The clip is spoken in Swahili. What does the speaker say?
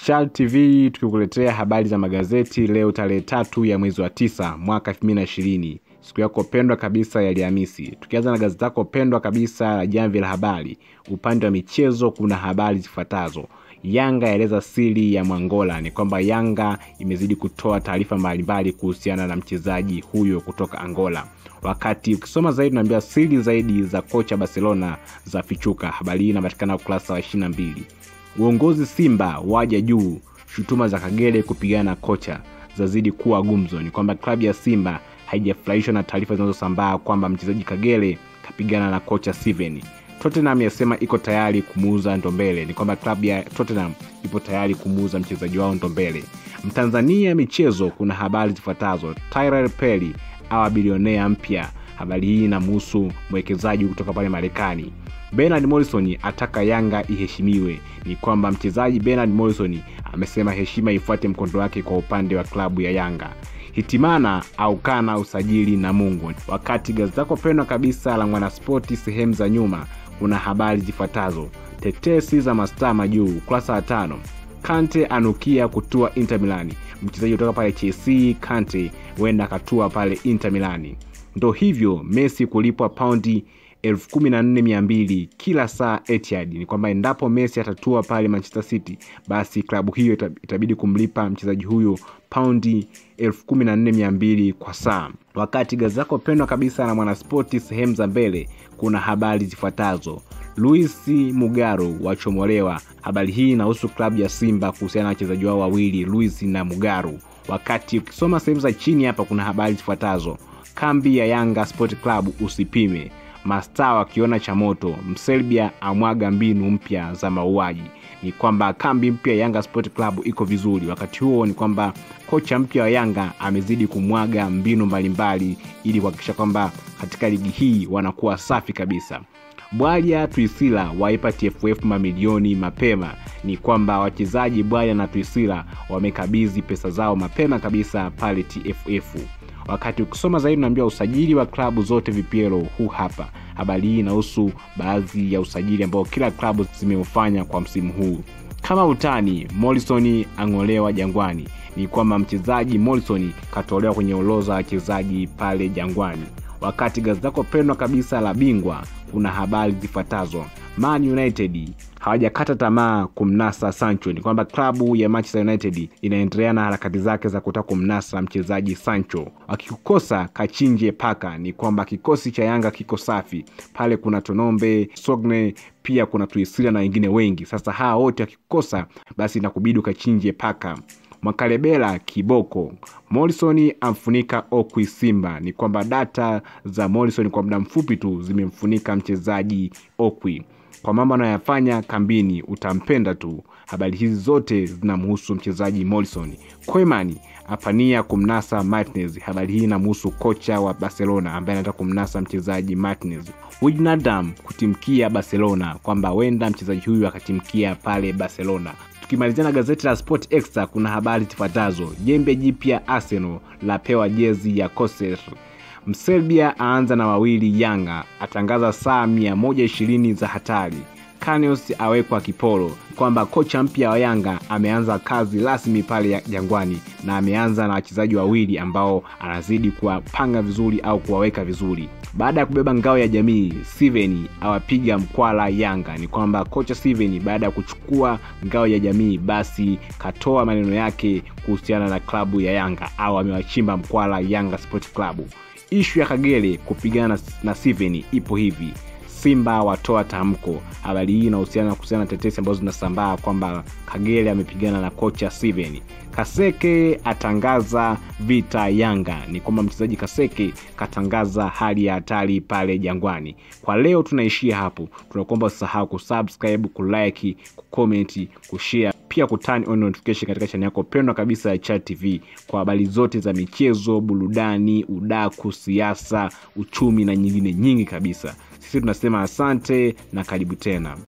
Chad TV tukikuletea habari za magazeti leo tarehe 3 ya mwezi wa 9 mwaka 2020. Siku yako pendwa kabisa ya Alhamisi. Tukianza na gazeti lako pendwa kabisa la Jamvi la Habari, upande wa michezo kuna habari zifuatazo. Yanga yaeleza siri ya Mwangola. Ni kwamba Yanga imezidi kutoa taarifa mbalimbali kuhusiana na mchezaji huyo kutoka Angola. Wakati ukisoma zaidi tunaambia siri zaidi za kocha Barcelona za fichuka. Habari hii inapatikana ukurasa wa 22. Uongozi Simba waja juu, shutuma za Kagere kupigana na kocha zazidi kuwa gumzo. Ni kwamba klabu ya Simba haijafurahishwa na taarifa zinazosambaa kwamba mchezaji Kagere kapigana na kocha Steven. Tottenham yasema iko tayari kumuuza Ndombele. Ni kwamba klabu ya Tottenham ipo tayari kumuuza mchezaji wao Ndombele. Mtanzania michezo kuna habari zifuatazo. Tyrell Perry awa bilionea mpya. Habari hii inamhusu mwekezaji kutoka pale Marekani. Bernard Morrison ataka Yanga iheshimiwe. Ni kwamba mchezaji Bernard Morrison amesema heshima ifuate mkondo wake kwa upande wa klabu ya Yanga. Hitimana aukana usajili na Mungu. Wakati gazeti lako pendwa kabisa la Mwanaspoti sehemu za nyuma kuna habari zifuatazo. Tetesi za mastaa majuu, ukurasa wa 5. Kante anukia kutua Inter Milan. Mchezaji kutoka pale Chelsea Kante huenda katua pale Inter Milan. Ndo hivyo Messi kulipwa paundi 14,200 kila saa Etihad. Ni kwamba endapo Messi atatua pale Manchester City, basi klabu hiyo itabidi kumlipa mchezaji huyo paundi 14,200 kwa saa. Wakati gazeti lako pendwa kabisa na Mwanaspoti sehemu za mbele kuna habari zifuatazo. Luis Mugaro wachomolewa. Habari hii inahusu klabu ya Simba kuhusiana na wachezaji wao wawili Luis na Mugaro. Wakati ukisoma sehemu za chini hapa kuna habari zifuatazo. Kambi ya Yanga Sport Club usipime. Mastaa wakiona cha moto. Mserbia amwaga mbinu mpya za mauaji. Ni kwamba kambi mpya ya Yanga Sport Club iko vizuri. Wakati huo ni kwamba kocha mpya wa Yanga amezidi kumwaga mbinu mbalimbali ili kuhakikisha kwamba katika ligi hii wanakuwa safi kabisa. Bwalia Tuisila waipa TFF mamilioni mapema. Ni kwamba wachezaji Bwalia na Tuisila wamekabidhi pesa zao mapema kabisa pale TFF. Wakati ukisoma zaidi unaambiwa usajili wa klabu zote VPL huu hapa. Habari hii inahusu baadhi ya usajili ambao kila klabu zimeufanya kwa msimu huu. Kama utani, Morrison angolewa Jangwani. Ni kwamba mchezaji Morrison katolewa kwenye orodha ya wachezaji pale Jangwani. Wakati gazeti lako pendwa kabisa la Bingwa kuna habari zifuatazo. Man United hawajakata tamaa kumnasa Sancho. Ni kwamba klabu ya Manchester United inaendelea na harakati zake za kutaka kumnasa mchezaji Sancho. Akikukosa kachinje paka. Ni kwamba kikosi cha Yanga kiko safi. Pale kuna Tonombe, Sogne, pia kuna Tuisila na wengine wengi. Sasa hawa wote akikukosa basi inakubidi kachinje paka. Mwakalebela kiboko. Morrison amfunika Okwi Simba. Ni kwamba data za Morrison kwa muda mfupi tu zimemfunika mchezaji Okwi. Kwa mambo anayofanya kambini utampenda tu. Habari hizi zote zinamhusu mchezaji Morrison. Koeman apania kumnasa Martinez. Habari hii inamhusu kocha wa Barcelona ambaye anataka kumnasa mchezaji Martinez. Wijnaldum kutimkia Barcelona, kwamba wenda mchezaji huyu akatimkia pale Barcelona. Tukimalizia na gazeti la Sport Extra kuna habari zifuatazo. Jembe jipya Arsenal lapewa jezi ya Koser. Mserbia aanza na wawili Yanga, atangaza saa 120 za hatari. Kanios awekwa kiporo. Kwamba kocha mpya wa Yanga ameanza kazi rasmi pale Jangwani na ameanza na wachezaji wawili ambao anazidi kuwapanga vizuri au kuwaweka vizuri. Baada ya kubeba ngao ya jamii, Steven awapiga mkwala Yanga. Ni kwamba kocha Steven baada ya kuchukua ngao ya jamii basi katoa maneno yake kuhusiana na klabu ya Yanga au amewachimba mkwala Yanga Sport Club. Issue ya Kagere kupigana na Steven ipo hivi. Simba watoa tamko. Habari hii inahusiana na tetesi ambazo zinasambaa kwamba Kagere amepigana na kocha Steven. Kaseke atangaza vita Yanga. Ni kwamba mchezaji Kaseke katangaza hali ya hatari pale Jangwani. Kwa leo tunaishia hapo. Tunakuomba usisahau kusubscribe, kulike, kucomment, kushare, pia kuturn on notification katika channel yako pendwa kabisa ya Chad TV kwa habari zote za michezo, burudani, udaku, siasa, uchumi na nyingine nyingi kabisa. Sisi tunasema asante na karibu tena.